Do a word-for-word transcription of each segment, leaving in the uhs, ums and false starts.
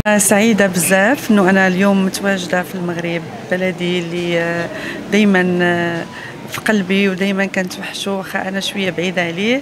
سعيدة بزاف انه انا اليوم متواجدة في المغرب، بلدي اللي دايما في قلبي ودايما كنتوحشو واخا انا شوية بعيدة عليه.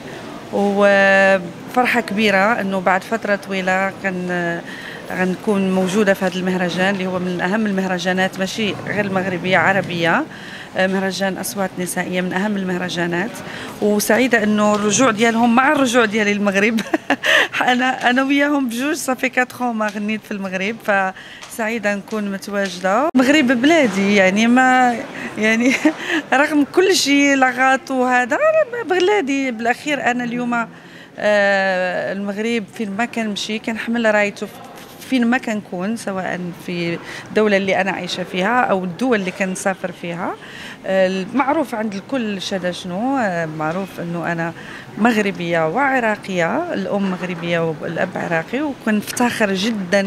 وفرحة كبيرة انه بعد فترة طويلة كان غنكون موجودة في هذا المهرجان اللي هو من اهم المهرجانات، ماشي غير المغربية، عربية. مهرجان أصوات نسائية من أهم المهرجانات، وسعيدة إنه الرجوع ديالهم مع الرجوع ديالي للمغرب. أنا أنا وياهم بجوج صافي كاتخون ما غنيت في المغرب، فسعيدة نكون متواجدة. المغرب بلادي يعني ما يعني رغم كل شيء لغط وهذا أنا بلادي بالأخير. أنا اليوم آه المغرب فين ما كنمشي كنحمل رايته فين ما كنكون، سواء في الدولة اللي أنا عايشة فيها أو الدول اللي كنسافر فيها. معروف عند الكل شدا شنو، معروف أنه أنا مغربية وعراقية، الأم مغربية والأب عراقي، وكنفتخر جدا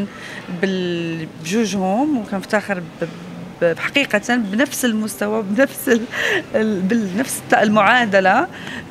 بجوجهم، وكنفتخر حقيقة بنفس المستوى، بنفس بنفس المعادلة.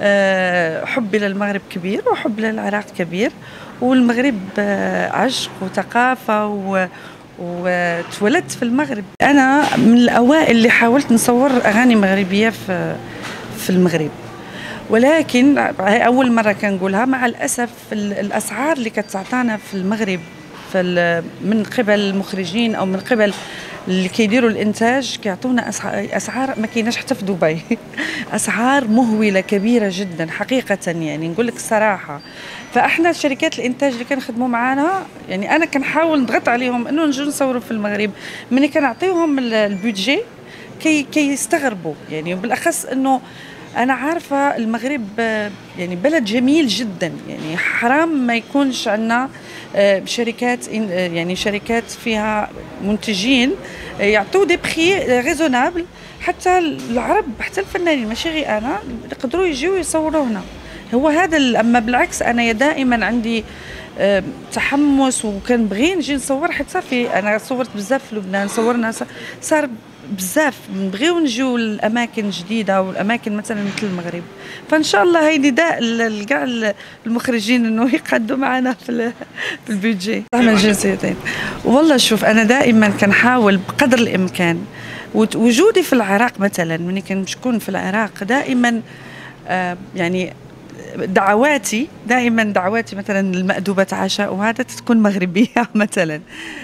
حبي للمغرب كبير وحبي للعراق كبير، والمغرب عشق وثقافة و وتولدت في المغرب. أنا من الأوائل اللي حاولت نصور أغاني مغربية في في المغرب، ولكن هاي أول مرة كنقولها. مع الأسف الأسعار اللي كتعطانا في المغرب في من قبل المخرجين أو من قبل اللي كيديروا الانتاج كيعطونا اسعار ما كايناش حتى في دبي. اسعار مهوله كبيره جدا حقيقه، يعني نقول لك الصراحه. فاحنا شركات الانتاج اللي كنخدموا معانا، يعني انا كنحاول نضغط عليهم انه نجوا نصوروا في المغرب. ملي كنعطيهم البودجي كي كيستغربوا، يعني بالاخص انه أنا عارفة المغرب يعني بلد جميل جدا، يعني حرام ما يكونش عندنا شركات، يعني شركات فيها منتجين يعطوا دي بخي ريزونابل، حتى العرب حتى الفنانين ماشي غير أنا يقدروا يجيو يصوروا هنا. هو هذا. أما بالعكس أنا دائما عندي تحمس وكنبغي نجي نصور، حتى في أنا صورت بزاف في لبنان، صورنا صار بزاف نبغيو نجيو لاماكن جديده والاماكن مثلا مثل المغرب. فان شاء الله هي نداء لكاع المخرجين انه يقعدوا معنا في في البيدجي من الجنسيتين. والله شوف انا دائما كنحاول بقدر الامكان. وجودي في العراق مثلا، ملي كنكون في العراق دائما آه يعني دعواتي دائما دعواتي مثلا المأدوبة عشاء وهذا تكون مغربية مثلا.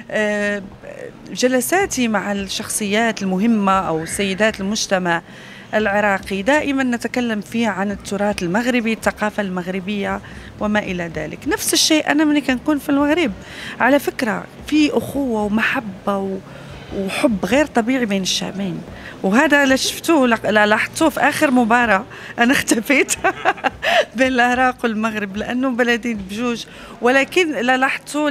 جلساتي مع الشخصيات المهمة أو سيدات المجتمع العراقي دائما نتكلم فيها عن التراث المغربي، الثقافة المغربية وما إلى ذلك. نفس الشيء أنا من كنكون في المغرب، على فكرة في أخوة ومحبة و وحب غير طبيعي بين الشعبين. وهذا اللي شفتوه لاحظتوه في آخر مباراة أنا اختفيت بين العراق والمغرب لأنه بلدين بجوج، ولكن لا لاحظتوه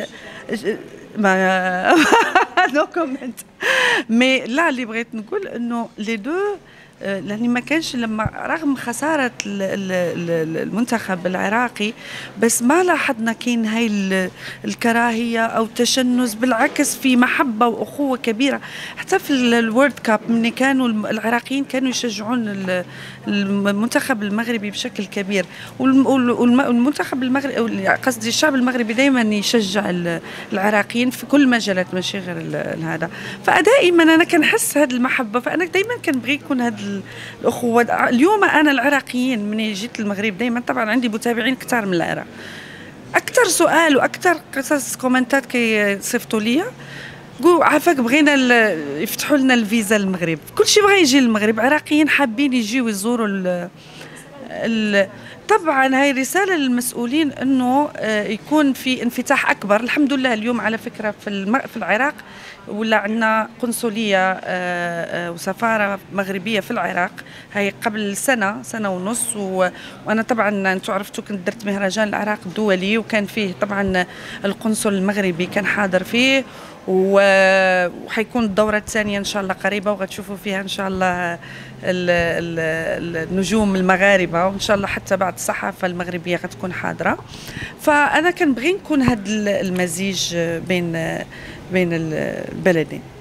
ما نو كومنت. مي لا اللي بغيت نقول انه لي دو، لاني ما كانش لما رغم خساره المنتخب العراقي بس ما لاحظنا كاين هاي الكراهيه او التشنج، بالعكس في محبه واخوه كبيره. حتى في الورد كاب من كانوا العراقيين كانوا يشجعون المنتخب المغربي بشكل كبير، والمنتخب المغربي قصدي الشعب المغربي دائما يشجع العراقيين في كل مجالات ماشي غير هذا. فدائما انا كنحس هذه المحبه، فانا دائما كنبغي يكون هذه الاخوه. اليوم انا العراقيين من جيت المغرب دائما طبعا عندي متابعين كثار من العراق، اكثر سؤال واكثر قصص كومنتات كيصيفطوا لي قولوا عافاك بغينا يفتحوا لنا الفيزا للمغرب. كل شيء بغى يجي للمغرب، عراقيين حابين يجيو يزوروا ال ال طبعا هاي رسالة للمسؤولين انه يكون في انفتاح اكبر. الحمد لله اليوم على فكرة في في العراق ولا عندنا قنصلية وسفارة مغربية في العراق، هاي قبل سنة سنة ونص. وانا طبعا انتم عرفتوا كنت درت مهرجان العراق الدولي، وكان فيه طبعا القنصل المغربي كان حاضر فيه، وحيكون الدورة الثانية إن شاء الله قريبة، وغتشوفوا فيها إن شاء الله النجوم المغاربة، وإن شاء الله حتى بعض الصحافة المغربية غتكون حاضرة. فأنا كنبغي نكون هذا المزيج بين بين البلدين.